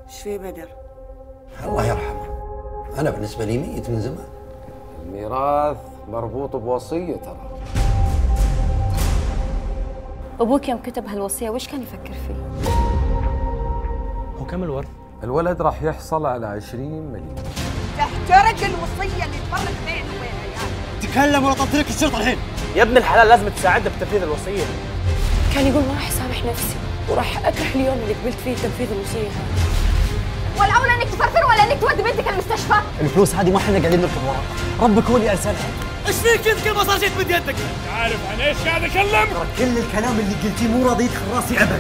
ايش في بدر؟ الله يرحمه، أنا بالنسبة لي ميت من زمان. الميراث مربوط بوصية ترى. أبوك يوم كتب هالوصية وش كان يفكر فيه؟ هو كم الورث؟ الولد راح يحصل على 20 مليون. تحترق الوصية اللي تفرق بينه وبين عيالي. تكلم ولا طلت لك الشرطة الحين. يا ابن الحلال لازم تساعدنا بتنفيذ الوصية. كان يقول ما راح أسامح نفسي وراح أكره اليوم اللي قبلت فيه تنفيذ الوصية هذه. والأولى إنك تفرفر ولا إنك تودي بنتك المستشفى؟ الفلوس هذه ما احنا قاعدين نركض وراها، ربك هو اللي أرسلها. ايش فيك انت كل ما صار شيء تمد يدك؟ انت عارف عن ايش قاعد اكلم؟ ترى كل الكلام اللي قلتيه مو راضي يدخل راسي أبد.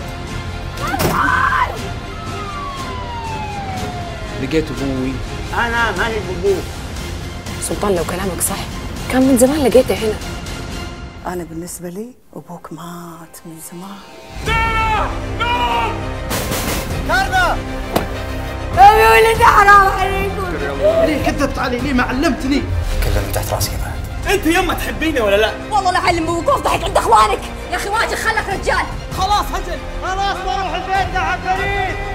لقيت ابوي. أنا ماني بابوك. سلطان لو كلامك صح كان من زمان لقيته هنا. أنا بالنسبة لي أبوك مات من زمان. كارنا! يا ولد حرام عليكم. ليه كذبت علي؟ ليه ما علمتني؟ كلمني تحت راسك يا بعد. انت يما تحبيني ولا لا؟ والله لا علم بوقوف ضحك عند إخوانك. يا أخي واجد خلك رجال. خلاص هجل. خلاص بروح البيت يا عبد الكريم.